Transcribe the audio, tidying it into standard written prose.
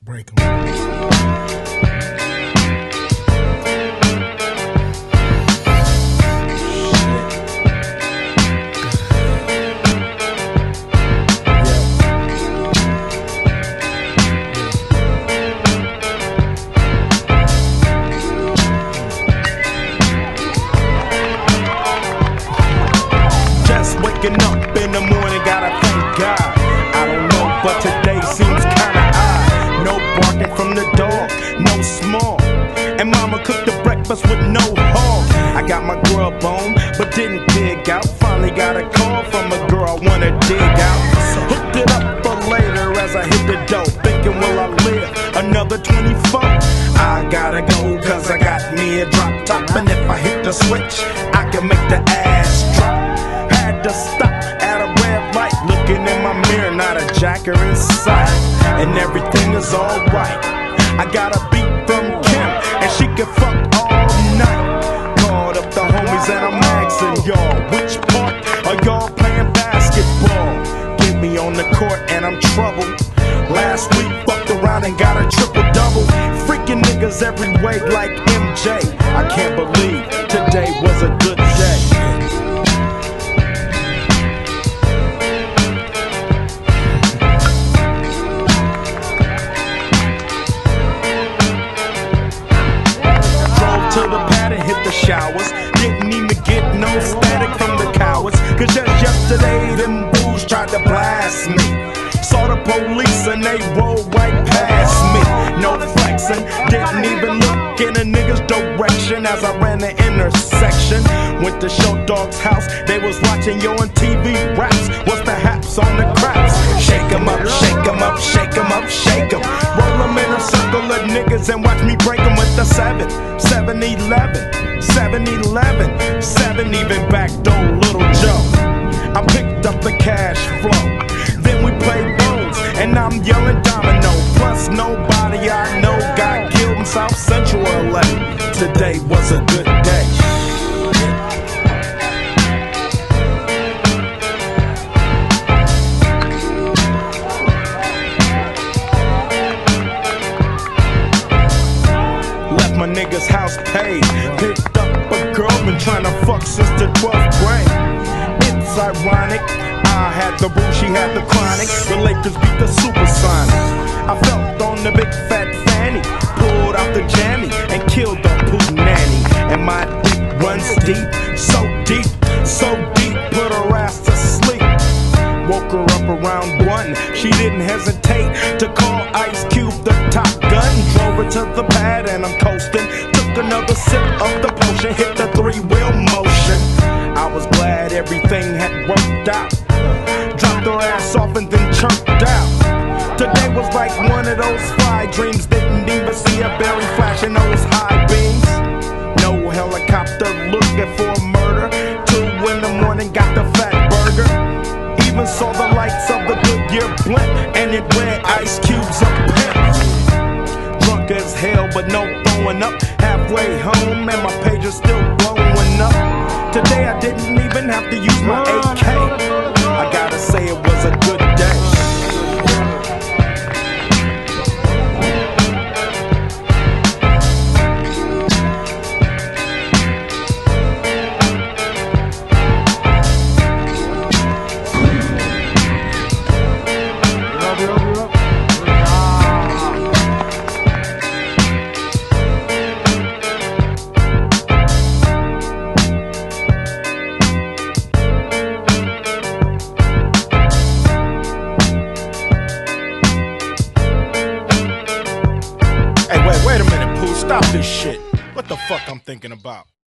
Break 'em. Waking up in the morning, gotta thank God. I don't know, but today seems kinda odd. No barking from the dog, no small. And mama cooked the breakfast with no hog. I got my grub on, but didn't dig out. Finally got a call from a girl I wanna dig out. Hooked it up for later as I hit the dough. Thinking, will I live another 24? I gotta go, cause I got me a drop top. And if I hit the switch, I can make the ass drop. Had to stop at a red light, looking in my mirror, not a jacker in sight. And everything is alright. I got a beat from Kim, and she can fuck all night. Called up the homies and I'm asking y'all, which part are y'all playing basketball? Get me on the court and I'm troubled. Last week fucked around and got a triple-double. Freaking niggas every way like MJ. I can't believe today was a good day. To the pad and hit the showers. Didn't even get no static from the cowards. Cause just yesterday them fools tried to blast me. Saw the police and they rolled right past me. No flexing, didn't even look in a nigga's direction as I ran the intersection. Went to Show Dog's house, they was watching Yo on TV raps. What's the haps on the craps? Shake 'em up, shake 'em up, shake 'em up, shake 'em. Roll 'em in a circle of niggas and watch me break 'em with the 7-11, 7-11, 7 even backdoor Little Joe. I picked up the cash flow, then we played bones, and I'm yelling domino. Plus nobody I know got killed in South Central LA. Today was a good day. My nigga's house paid. Picked up a girl, been trying to fuck since the 12th grade. It's ironic, I had the boo, she had the chronic. The Lakers beat the Supersonics. I felt on the big fat fanny, pulled out the jammy and killed the poo nanny. And my dick runs deep, so deep, so deep, put her ass to sleep. Woke her up around 1, she didn't hesitate to call Ice Cube the Top Gun. Drove her to the pad and I'm coasting. Took another sip of the potion, hit the 3-wheel motion. I was glad everything had worked out. Dropped her ass off and then chirped out. Today was like one of those fly dreams. Didn't even see a berry flashing those high beams. No helicopter looking for a murder. 2 in the morning, got the fat burger. Even saw the lights of the Goodyear blimp, and it read Ice Cube's a pimp. Drunk as hell, but no throwing up. Halfway home, and my page is still blowing up. Today I didn't even have to use my AK. I gotta say it was a good day. Wait a minute, Pooh, stop this shit. What the fuck I'm thinking about?